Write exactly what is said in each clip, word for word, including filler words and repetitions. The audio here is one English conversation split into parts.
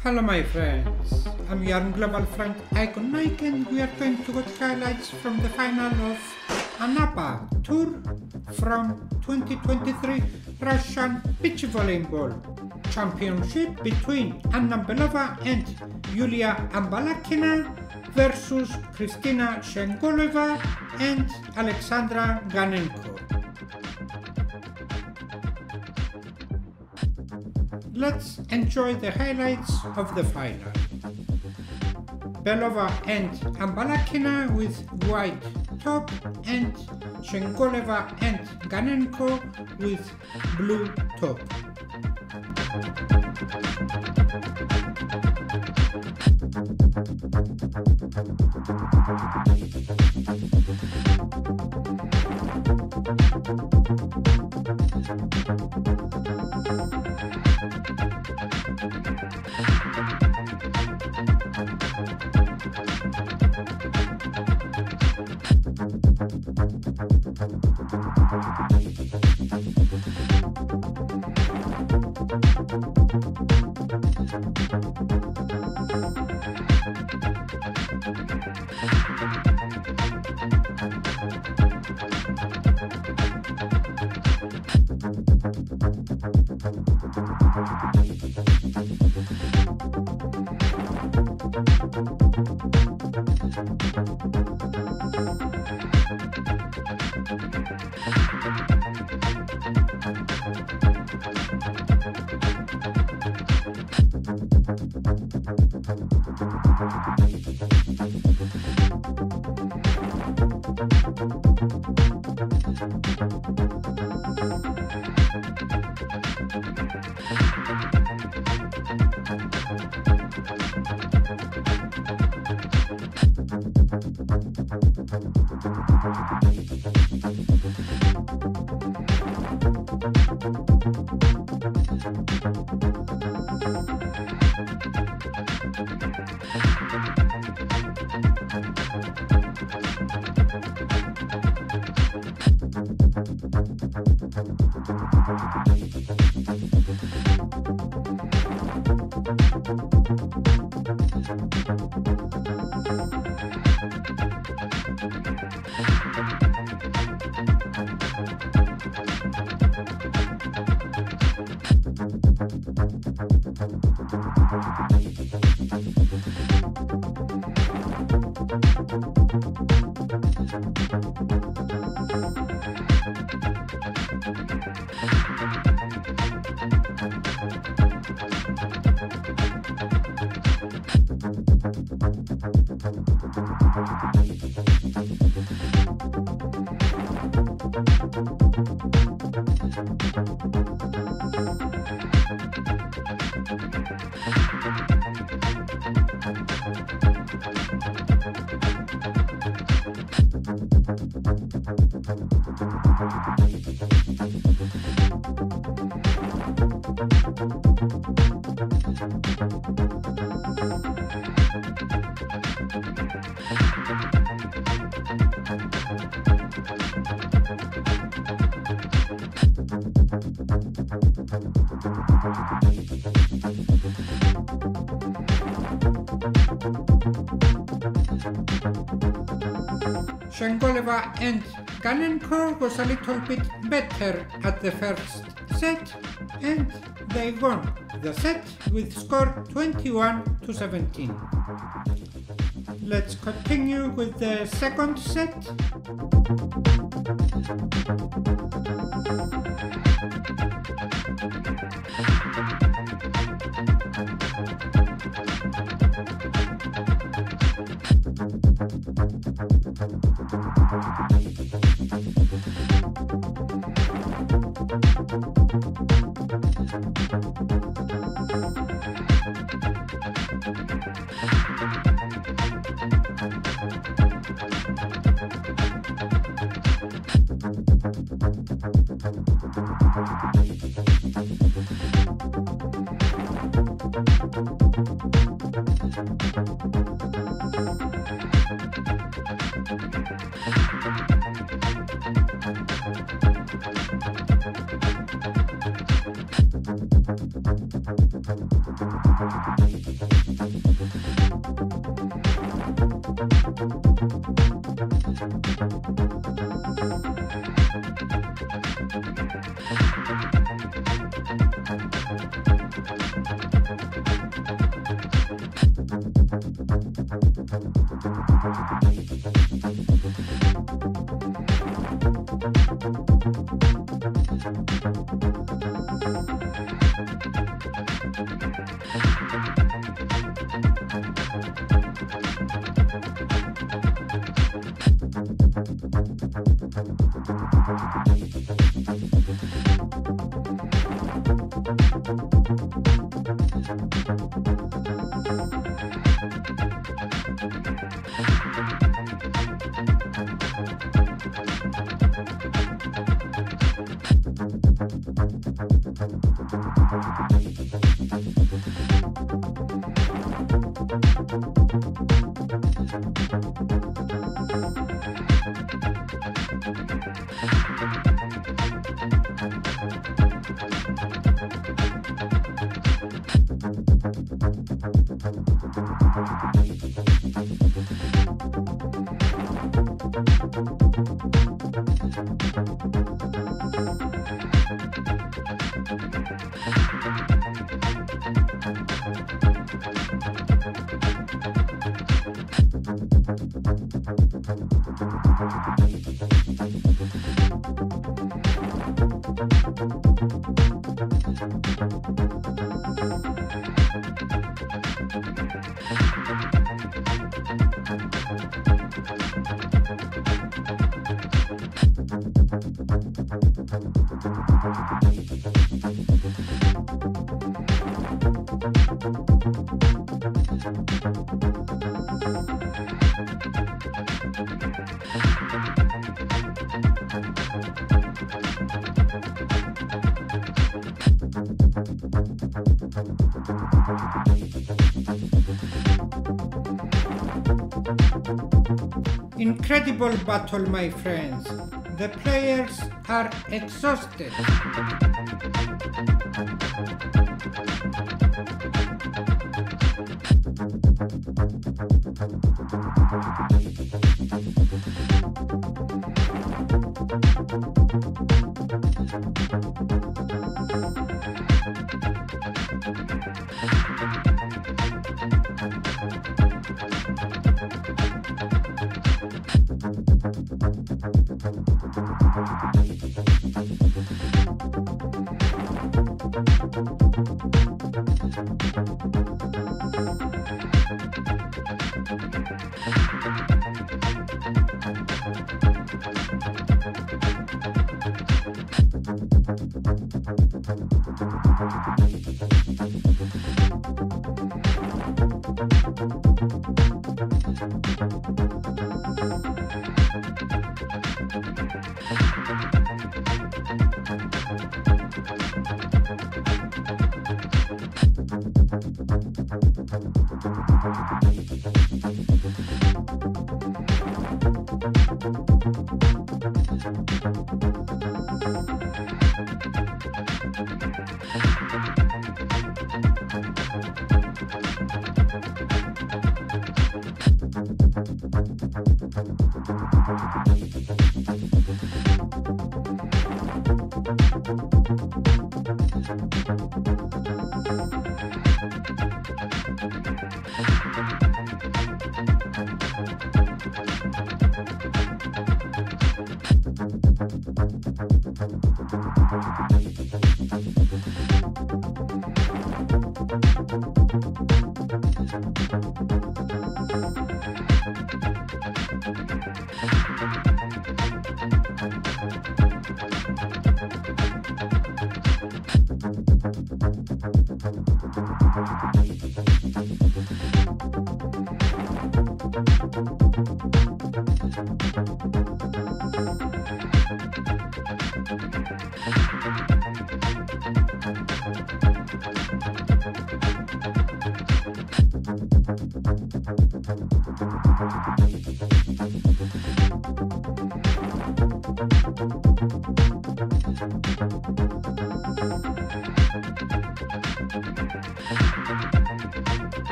Hello my friends, I'm your Global Friend Icon Mike and we are going to get highlights from the final of Anapa Tour from twenty twenty-three Russian Beach Volleyball Championship between Anna Belova and Yulia Ambalakina versus Kristina Shengoleva and Alexandra Ganenko. Let's enjoy the highlights of the final. Belova and Ambalakina with white top and Shengoleva and Ganenko with blue top. Shengoleva and Ganenko was a little bit better at the first set and they won the set with score twenty-one to seventeen. Let's continue with the second set. Incredible battle, my friends. The players are exhausted.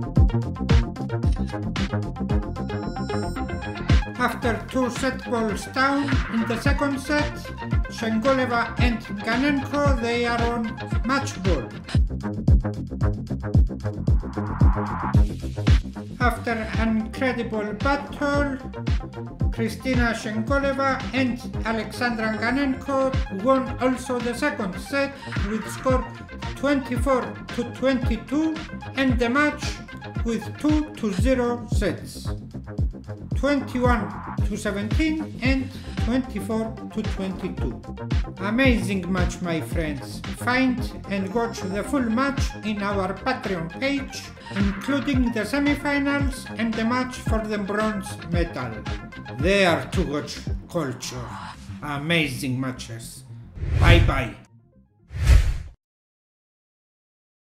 After two set balls down in the second set, Shengoleva and Ganenko, they are on match ball. After an incredible battle, Kristina Shengoleva and Alexandra Ganenko won also the second set with score twenty-four to twenty-two and the match with two to zero sets. twenty-one to seventeen and twenty-four to twenty-two. Amazing match, my friends. Find and watch the full match in our Patreon page, including the semifinals and the match for the bronze medal. They are to watch culture. Amazing matches. Bye bye.